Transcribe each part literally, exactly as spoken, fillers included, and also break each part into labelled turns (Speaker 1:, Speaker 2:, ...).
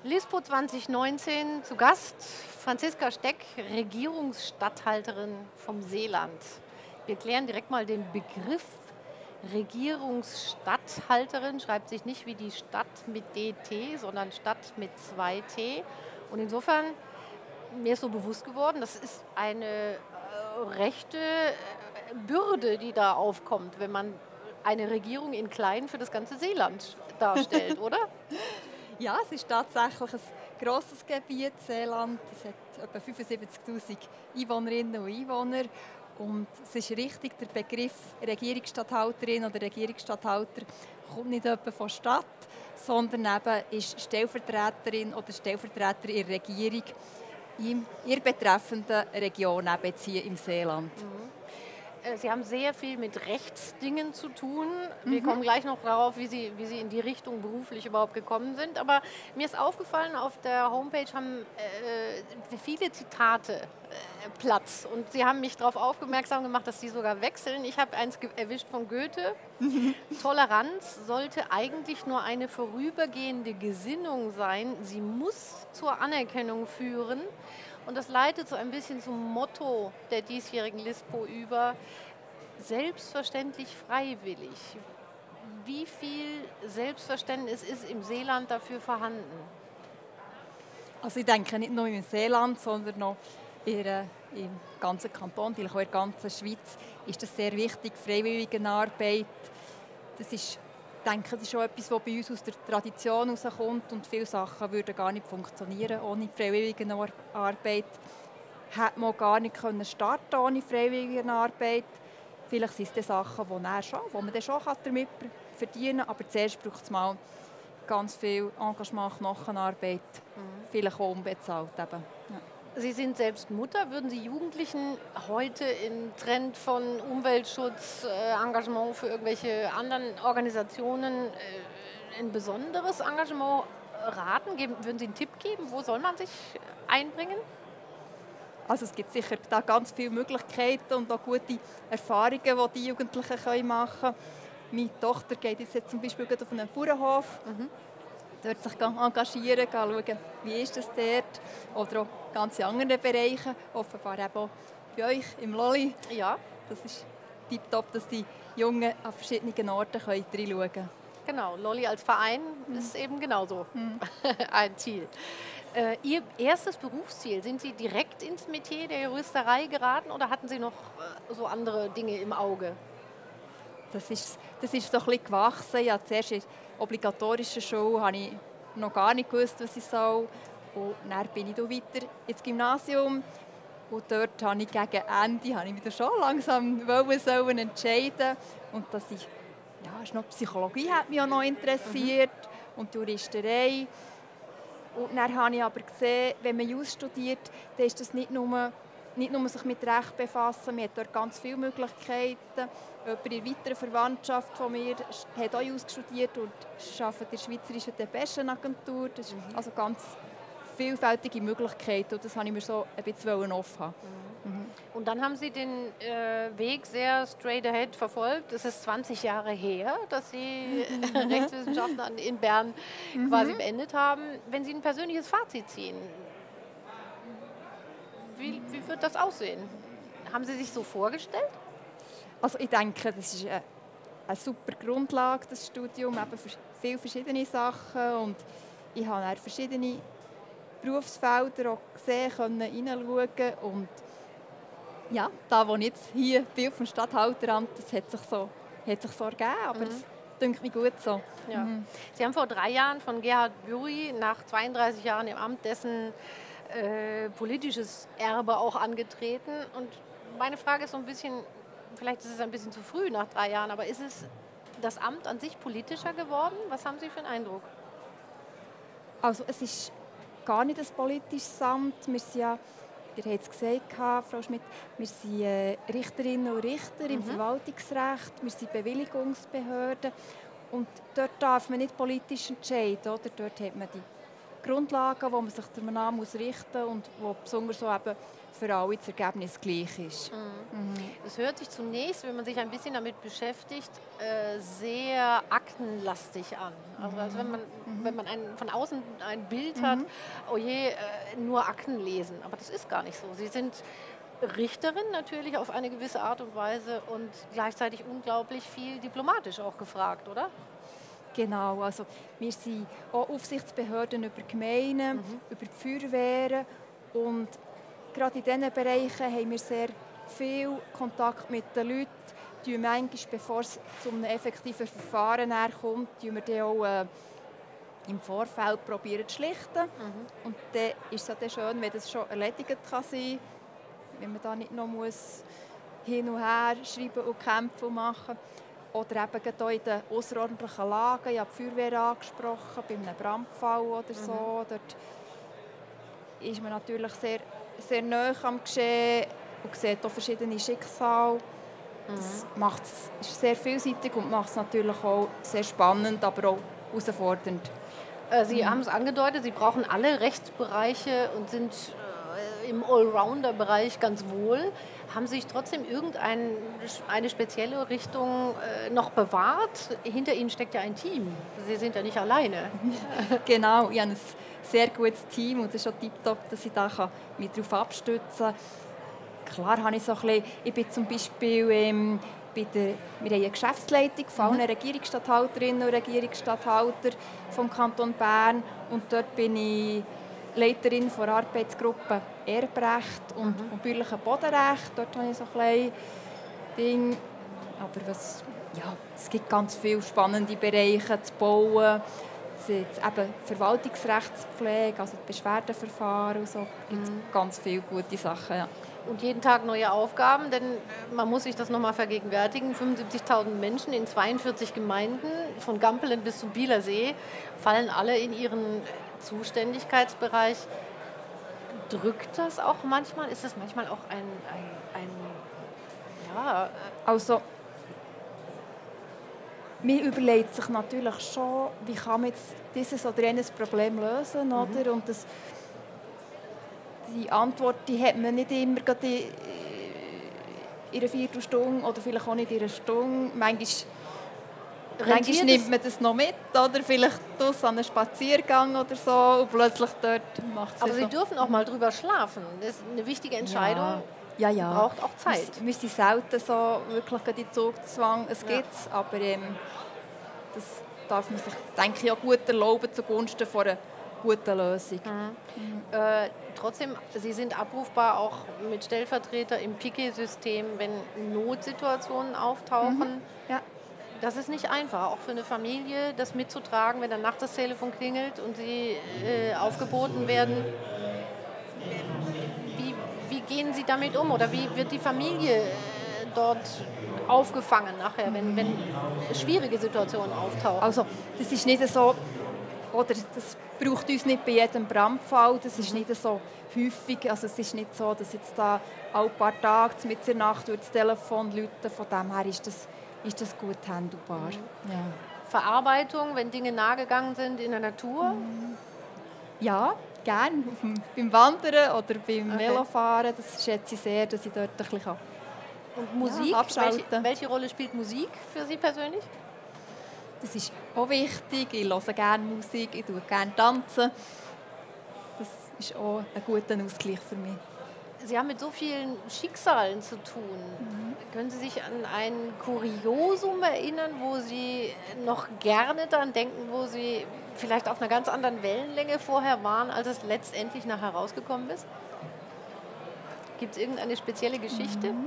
Speaker 1: LISPO zwanzig neunzehn zu Gast Franziska Steck, Regierungsstatthalterin vom Seeland. Wir klären direkt mal den Begriff Regierungsstatthalterin. Schreibt sich nicht wie die Stadt mit D T, sondern Stadt mit zwei T. Und insofern, mir ist so bewusst geworden, das ist eine äh, rechte äh, Bürde, die da aufkommt, wenn man eine Regierung in klein für das ganze Seeland darstellt, oder?
Speaker 2: Ja, es ist tatsächlich ein grosses Gebiet, Seeland. Es hat etwa fünfundsiebzigtausend Einwohnerinnen und Einwohner. Und es ist richtig, der Begriff Regierungsstatthalterin oder Regierungsstatthalter kommt nicht etwa von Stadt, sondern eben ist Stellvertreterin oder Stellvertreter in der Regierung in ihrer betreffenden Region, eben jetzt hier im Seeland.
Speaker 1: Mhm. Sie haben sehr viel mit Rechtsdingen zu tun. Wir
Speaker 2: Mhm.
Speaker 1: kommen gleich noch darauf, wie Sie, wie Sie in die Richtung beruflich überhaupt gekommen sind. Aber mir ist aufgefallen, auf der Homepage haben äh, viele Zitate äh, Platz. Und Sie haben mich darauf aufmerksam gemacht, dass Sie sogar wechseln. Ich habe eins erwischt von Goethe.
Speaker 2: Mhm.
Speaker 1: Toleranz sollte eigentlich nur eine vorübergehende Gesinnung sein. Sie muss zur Anerkennung führen. Und das leitet so ein bisschen zum Motto der diesjährigen LISPO über, selbstverständlich freiwillig. Wie viel Selbstverständnis ist im Seeland dafür vorhanden?
Speaker 2: Also ich denke nicht nur im Seeland, sondern noch in, äh, im ganzen Kanton, vielleicht auch in der ganzen Schweiz, ist das sehr wichtig, Freiwilligenarbeit. Das ist, ich denke, das ist auch etwas, was bei uns aus der Tradition herauskommt und viele Sachen würden gar nicht funktionieren ohne Freiwilligenarbeit. Hätte man auch gar nicht können starten ohne Freiwilligenarbeit. Vielleicht sind es die Sachen, die, dann schon, die man dann schon damit verdienen kann, aber zuerst braucht es mal ganz viel Engagement, Knochenarbeit, mhm. vielleicht auch unbezahlt eben. Ja.
Speaker 1: Sie sind selbst Mutter. Würden Sie Jugendlichen heute im Trend von Umweltschutz, äh, Engagement für irgendwelche anderen Organisationen äh, ein besonderes Engagement raten? Geben, würden Sie einen Tipp geben? Wo soll man sich einbringen?
Speaker 2: Also es gibt sicher da ganz viele Möglichkeiten und auch gute Erfahrungen, die die Jugendlichen machen können. Meine Tochter geht jetzt zum Beispiel auf einen Bauernhof. Mhm. Dort sich engagieren, schauen, wie ist es dort. Oder auch ganz in anderen Bereichen, offenbar eben auch bei euch im Lolli.
Speaker 1: Ja.
Speaker 2: Das ist tipptopp, dass die Jungen an verschiedenen Orten reinschauen können.
Speaker 1: Genau, Lolli als Verein mhm. ist eben genauso mhm. ein Ziel. Äh, Ihr erstes Berufsziel, sind Sie direkt ins Metier der Juristerei geraten oder hatten Sie noch äh, so andere Dinge im Auge?
Speaker 2: Das ist, das ist so ein bisschen gewachsen. Ja, zuerst in der obligatorischen Schule habe ich noch gar nicht gewusst, was ich soll. Und dann bin ich weiter ins Gymnasium. Und dort habe ich gegen Ende habe ich wieder schon langsam wollen, sollen entscheiden. Und das ich, ja, ist noch Psychologie hat mich auch noch interessiert mhm. und Juristerei. Und dann habe ich aber gesehen, wenn man Jus studiert, dann ist das nicht nur Nicht nur sich mit Recht befassen, man hat dort ganz viele Möglichkeiten. Jemand in der weiteren Verwandtschaft von mir hat auch Jus studiert und arbeitet in der Schweizerischen Depeschenagentur. Das ist mhm. also ganz vielfältige Möglichkeiten und das wollte ich mir so ein bisschen offen haben.
Speaker 1: Mhm. Mhm. Und dann haben Sie den äh, Weg sehr straight ahead verfolgt. Es ist zwanzig Jahre her, dass Sie mhm. Rechtswissenschaften in Bern mhm. quasi beendet haben. Wenn Sie ein persönliches Fazit ziehen, Wie, wie wird das aussehen? Haben Sie sich so vorgestellt?
Speaker 2: Also ich denke, das ist eine, eine super Grundlage, das Studium, eben für viele verschiedene Sachen. Und ich habe auch verschiedene Berufsfelder auch gesehen, können hineinschauen. Und ja, da, wo ich jetzt hier bin, auf dem Statthalteramt, das hat sich so, hat sich so ergeben, aber es mhm. denkt mir gut so.
Speaker 1: Ja. Mhm. Sie haben vor drei Jahren von Gerhard Büri nach zweiunddreißig Jahren im Amt dessen Äh, politisches Erbe auch angetreten. Und meine Frage ist so ein bisschen, vielleicht ist es ein bisschen zu früh nach drei Jahren, aber ist es das Amt an sich politischer geworden? Was haben Sie für einen Eindruck?
Speaker 2: Also es ist gar nicht ein politisches Amt. Wir sind ja, ihr habt es gesagt, Frau Schmidt, wir sind äh, Richterinnen und Richter mhm. im Verwaltungsrecht, wir sind Bewilligungsbehörden und dort darf man nicht politisch entscheiden. Oder? Dort hat man die Grundlagen, wo man sich danach richten muss und wo besonders so eben für alle das Ergebnis gleich ist.
Speaker 1: Mhm. Es hört sich zunächst, wenn man sich ein bisschen damit beschäftigt, äh, sehr aktenlastig an. Also, also wenn man, mhm. wenn man ein, von außen ein Bild mhm. hat, oh je, äh, nur Akten lesen. Aber das ist gar nicht so. Sie sind Richterin natürlich auf eine gewisse Art und Weise und gleichzeitig unglaublich viel diplomatisch auch gefragt, oder?
Speaker 2: Genau, also wir sind auch Aufsichtsbehörden über Gemeinden, mhm. über die Feuerwehren und gerade in diesen Bereichen haben wir sehr viel Kontakt mit den Leuten. Die manchmal, bevor es zu einem effektiven Verfahren kommt, wir dann auch äh, im Vorfeld probieren zu schlichten. Mhm. Und dann ist es ja dann schön, wenn das schon erledigt kann sein, wenn man da nicht noch muss hin und her schreiben und kämpfen und machen. Oder eben auch in den außerordentlichen Lagen, ich habe die Feuerwehr angesprochen, bei einem Brandfall oder so. Mhm. Dort ist man natürlich sehr, sehr nahe am Geschehen und sieht auch verschiedene Schicksale. Mhm. Das macht es, ist sehr vielseitig und macht es natürlich auch sehr spannend, aber auch herausfordernd.
Speaker 1: Sie mhm. haben es angedeutet, Sie brauchen alle Rechtsbereiche und sind äh, im Allrounder-Bereich ganz wohl. Haben Sie sich trotzdem irgendeine spezielle Richtung äh, noch bewahrt? Hinter Ihnen steckt ja ein Team. Sie sind ja nicht alleine.
Speaker 2: Genau, ich habe ein sehr gutes Team und es ist schon tiptop, dass ich da mich darauf abstützen kann. Klar habe ich so ein bisschen, ich bin zum Beispiel ähm, bei der, wir haben eine Geschäftsleitung von allen mhm. Regierungsstatthalterinnen und Regierungsstatthalter vom Kanton Bern und dort bin ich Leiterin der Arbeitsgruppe Erbrecht und mhm. bäuerlichen Bodenrecht. Dort habe ich so ein Ding. Aber was, ja, es gibt ganz viele spannende Bereiche zu bauen. Es gibt eben Verwaltungsrechtspflege, also Beschwerdeverfahren und so. Es gibt mhm. ganz viele gute Sachen. Ja.
Speaker 1: Und jeden Tag neue Aufgaben, denn man muss sich das nochmal vergegenwärtigen. fünfundsiebzigtausend Menschen in zweiundvierzig Gemeinden, von Gampelen bis zum Bielersee, fallen alle in ihren Zuständigkeitsbereich. Drückt das auch manchmal? Ist das manchmal auch ein, ein, ein ja...
Speaker 2: Also, man überlegt sich natürlich schon, wie kann man jetzt dieses oder jenes Problem lösen, mhm. oder? Und das, die Antwort, die hat man nicht immer gerade in, in einer Viertelstunde oder vielleicht auch nicht in einer Stunde. Manchmal Manchmal nimmt man das noch mit, oder vielleicht an einen Spaziergang oder so und plötzlich dort macht es
Speaker 1: Aber Sie
Speaker 2: so.
Speaker 1: dürfen auch mal drüber schlafen. Das ist eine wichtige Entscheidung.
Speaker 2: Ja, ja, ja.
Speaker 1: Braucht auch Zeit.
Speaker 2: Wir müssen selten so wirklich in Zugzwang. Es
Speaker 1: ja.
Speaker 2: gibt es, aber ähm, das darf man sich, denke ich, auch gut erlauben zugunsten von einer guten Lösung.
Speaker 1: Mhm. Mhm. Äh, trotzdem, Sie sind abrufbar auch mit Stellvertreter im Piquet-System, wenn Notsituationen auftauchen.
Speaker 2: Mhm. Ja.
Speaker 1: Das ist nicht einfach, auch für eine Familie, das mitzutragen, wenn dann nachts das Telefon klingelt und sie äh, aufgeboten werden. Wie, wie gehen Sie damit um oder wie wird die Familie äh, dort aufgefangen nachher, wenn, wenn schwierige Situationen auftauchen?
Speaker 2: Also, das ist nicht so, oder das braucht uns nicht bei jedem Brandfall, das ist nicht so häufig, also es ist nicht so, dass jetzt da alle paar Tage mit der Nacht durch das Telefon läuten, von dem her ist das ist das gut handelbar. Mhm. Ja.
Speaker 1: Verarbeitung, wenn Dinge nahegegangen sind in der Natur?
Speaker 2: Ja, gerne. Beim Wandern oder beim okay. Velofahren. Das schätze ich sehr, dass ich dort ein bisschen
Speaker 1: Und Musik?
Speaker 2: Ja, abschalten.
Speaker 1: Welche, welche Rolle spielt Musik für Sie persönlich?
Speaker 2: Das ist auch wichtig. Ich höre gerne Musik, ich tue gerne tanzen. Das ist auch ein guter Ausgleich für mich.
Speaker 1: Sie haben mit so vielen Schicksalen zu tun. Mhm. Können Sie sich an ein Kuriosum erinnern, wo Sie noch gerne daran denken, wo Sie vielleicht auf einer ganz anderen Wellenlänge vorher waren, als es letztendlich nachher rausgekommen ist? Gibt es irgendeine spezielle Geschichte?
Speaker 2: Mhm.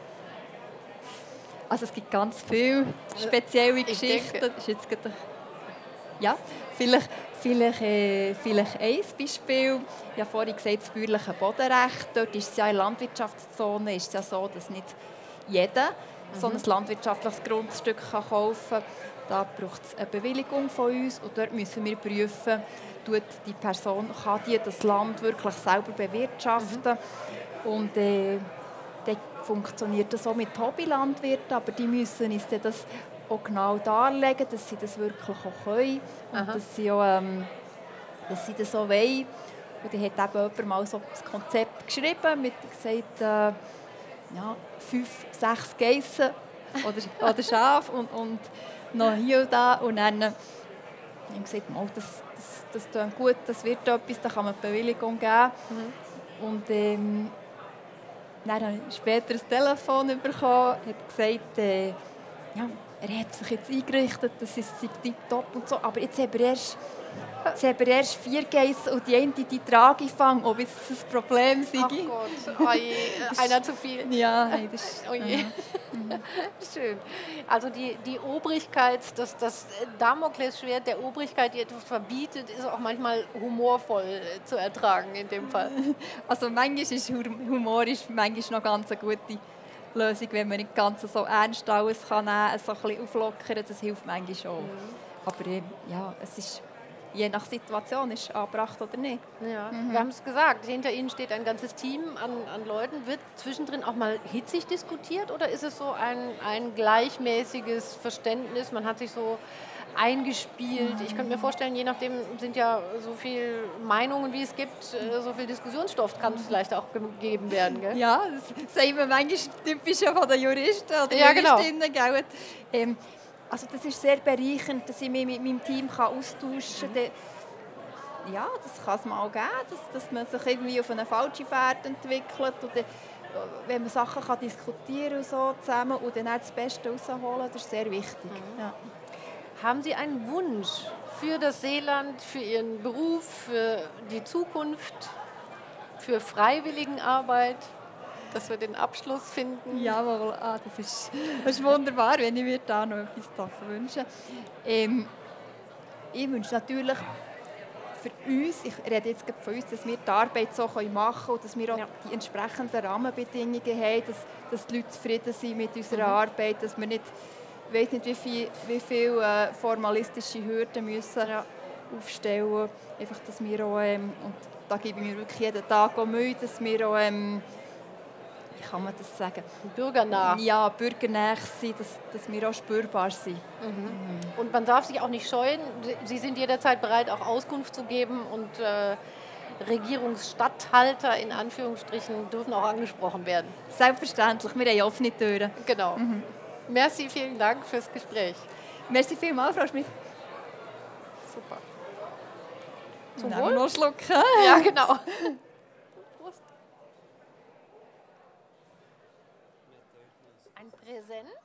Speaker 2: Also es gibt ganz viele spezielle ich Geschichten. Das ist jetzt gerade ja, vielleicht, vielleicht, äh, vielleicht ein Beispiel. Ich habe vorhin gesagt, das bäuerliche Bodenrecht. Dort ist es ja in der Landwirtschaftszone ist es ja so, dass nicht jeder mhm. so ein landwirtschaftliches Grundstück kann kaufen kann. Da braucht es eine Bewilligung von uns und dort müssen wir prüfen, tut die Person kann die das Land wirklich selber bewirtschaften. Mhm. Und äh, dann funktioniert das auch mit Hobbylandwirten, aber die müssen uns das auch genau darlegen, dass sie das wirklich auch können und dass sie, auch, ähm, dass sie das auch wollen. Und dann hat eben jemand mal so das Konzept geschrieben, mit gesagt, äh, ja, fünf, sechs Geissen oder, oder Schafe und, und noch hier und da. Und dann habe ich gesagt, mal, das, das, das klingt gut, das wird etwas, da kann man die Bewilligung geben. Mhm. Und ähm, dann habe ich später ein Telefon bekommen, hat gesagt, äh, ja, er hat sich jetzt eingerichtet, das ist tipptopp und so, aber jetzt haben wir erst, jetzt haben wir erst vier Geissen und die eine, die trage ich fangen, ob es das Problem sei.
Speaker 1: Ach Gott, oh je, einer zu viel.
Speaker 2: Ja, nein, das ist...
Speaker 1: Oh je. Mhm. Schön. Also die, die Obrigkeit, das, das Damoklesschwert der Obrigkeit, die etwas verbietet, ist auch manchmal humorvoll zu ertragen in dem Fall.
Speaker 2: Also manchmal ist Humor ist manchmal noch ganz eine gute Lösung, wenn man nicht ganz so ernst alles kann nehmen, so ein bisschen auflockern, das hilft manchmal schon. Mhm. Aber äh, ja, es ist je nach Situation ist es angebracht oder nicht.
Speaker 1: Ja. Mhm. Wir haben es gesagt, hinter Ihnen steht ein ganzes Team an, an Leuten. Wird zwischendrin auch mal hitzig diskutiert oder ist es so ein, ein gleichmäßiges Verständnis? Man hat sich so eingespielt. Ich könnte mir vorstellen, je nachdem sind ja so viele Meinungen, wie es gibt, so viel Diskussionsstoff kann es vielleicht auch gegeben werden. Gell?
Speaker 2: Ja, das sagen wir manchmal typisch von den Juristen oder
Speaker 1: ja,
Speaker 2: Juristinnen. Genau. Ähm, also das ist sehr bereichernd, dass ich mich mit meinem Team austauschen kann. Mhm. Ja, das kann es mal geben, dass, dass man sich irgendwie auf eine falsche Fährte entwickelt. Oder wenn man Sachen kann diskutieren und so zusammen und dann das Beste rausholen, das ist sehr wichtig. Mhm. Ja.
Speaker 1: Haben Sie einen Wunsch für das Seeland, für Ihren Beruf, für die Zukunft, für Freiwilligenarbeit, dass wir den Abschluss finden?
Speaker 2: Jawohl, ah, das, ist, das ist wunderbar, wenn ich mir da noch etwas wünsche. Ähm, ich wünsche natürlich für uns, ich rede jetzt von uns, dass wir die Arbeit so machen können und dass wir auch ja. die entsprechenden Rahmenbedingungen haben, dass, dass die Leute zufrieden sind mit unserer mhm. Arbeit, dass wir nicht ich weiß nicht, wie viele wie viel, äh, formalistische Hürden müssen ja. aufstellen. Einfach, dass wir auch, ähm, und da gebe ich mir wirklich jeden Tag auch Mühe, dass wir auch, ähm, wie kann man das sagen?
Speaker 1: Bürgernah.
Speaker 2: Ja, bürgernah sind, dass, dass wir auch spürbar sind.
Speaker 1: Mhm. Mhm. Und man darf sich auch nicht scheuen. Sie sind jederzeit bereit, auch Auskunft zu geben und äh, Regierungsstatthalter in Anführungsstrichen dürfen auch angesprochen werden.
Speaker 2: Selbstverständlich, wir haben offene Türen.
Speaker 1: Genau. Mhm. Merci, vielen Dank fürs Gespräch.
Speaker 2: Merci vielmals, Frau Schmidt.
Speaker 1: Super.
Speaker 2: Zum Wohl. Noch schlucken.
Speaker 1: Ja, genau. Prost. Ein Präsent.